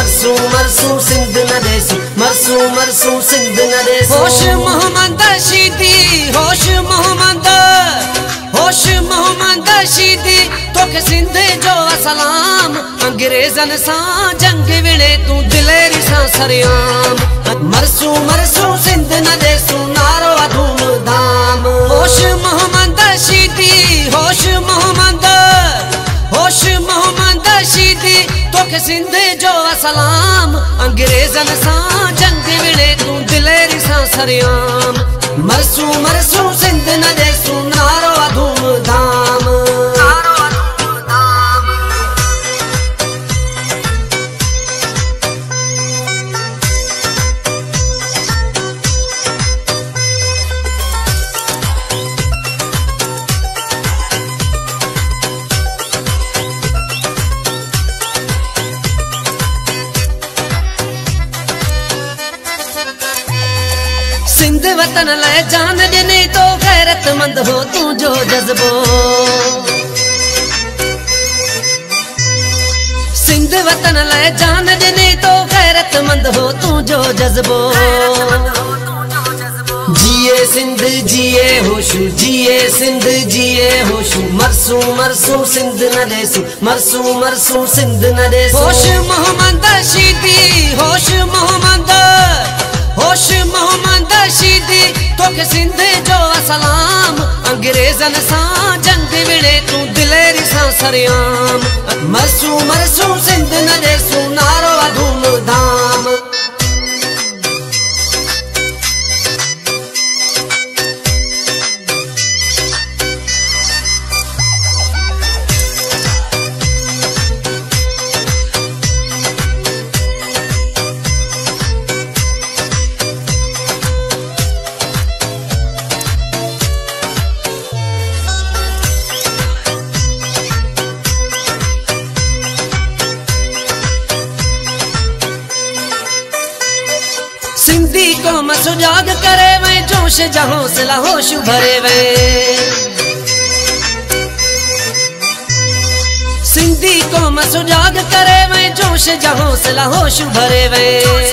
मरसू मरसू सिंध न देसू, मरसू मरसू सिंध न देसू। होश मोहम्मद शीदी, होश मोहम्मद, होश मोहम्मद शीदी, तोखे सिंध जो सलाम। अंग्रेजन सा जंग विड़े तू दिलेरी सा सरियाम। मरसू मरसू सिंध न देसू, नारो धूम धाम। होश मोहम्मद शीदी, होश मोहम्मद, होश मोहम्मद शीदी, तोखे सिंध जो सलाम। अंग्रेजन सा जंग विड़े तू दिलेरी सा सरियाम। मरसू मरसू सिंध न देसू, नारो धूम धाम। सिंध वतन लाए जान ॾिनी तो गैरतमंद हो तू जो जज्बो। सिंध वतन लाए जान ॾिनी तो गैरतमंद हो तू जो जज्बो। जिए सिंध जिए होशू, जिए सिंध जिए होशू। मरसू मरसू सिंध न देसू, मरसू मरसू सिंध न देसू। होश मोहम्मद शीदी, होश मोहम्मद, होश मोहम्मद शीदी, तोखे सिंध जो सलाम। अंग्रेजन सा जंग विड़े तू दिलेरी सा सरियाम। मरसू मरसू सिंध न देसू, नारो धूम धाम। सिंधी कौम सुजाग करे वे, जोश जहों से होश भरे वे। सिंधी कौम सुजाग करे वे, जोश जहों से होश भरे वे।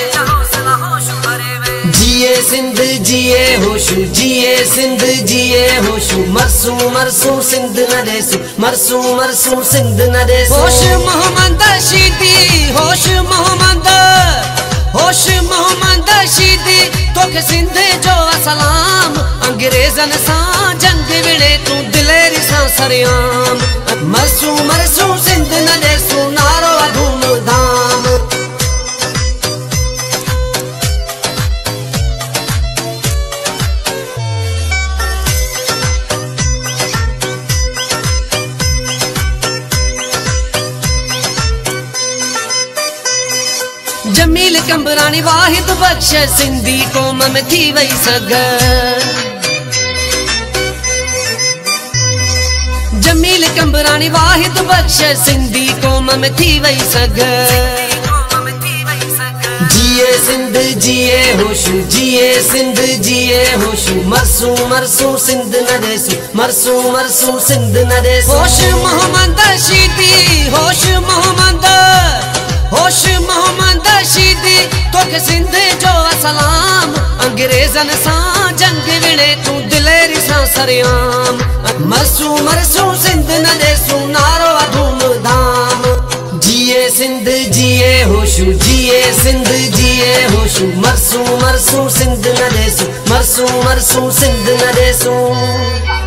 जिए सिंध जिए होशू, जिए सिंध जिए होशू। मरसू मरसू सिंध न देसू, मरसू मरसू सिंध न देसू। होश मोहम्मद शीदी, होश मोहम्मद, होश मोहम्मद शीदी, तोखे सिंध जो सलाम। अंग्रेजन सा जंग विड़े तू दिलेरी सा सरियाम। मरसू मरसू सिंध न देसू, नारो धूम धाम। जमील कंबरानी वाहिद बख्श, सिंधी कौम में थी वही सग। जमील कंबरानी वाहिद बख्श, सिंधी कौम में थी वही सग। जिए सिंध जिए होशू, जिए सिंध जिए होशू। मरसू मरसू सिंध न देसू, मरसू मरसू सिंध न देसू। होश मोहम्मद शीदी, होश मोहम्मद, होश मोहम्मद शीदी, तोखे सिंध जो सलाम। अंग्रेजन सा जंग विड़े तू दिलेरी सा सरियाम। मरसू मरसू सिंध न देसू, नारो धूम धाम। जिए सिंध जिए होशू, जिए सिंध जिए होशू। मरसू मरसू सिंध न देसू, मरसू मरसू सिंध न देसू।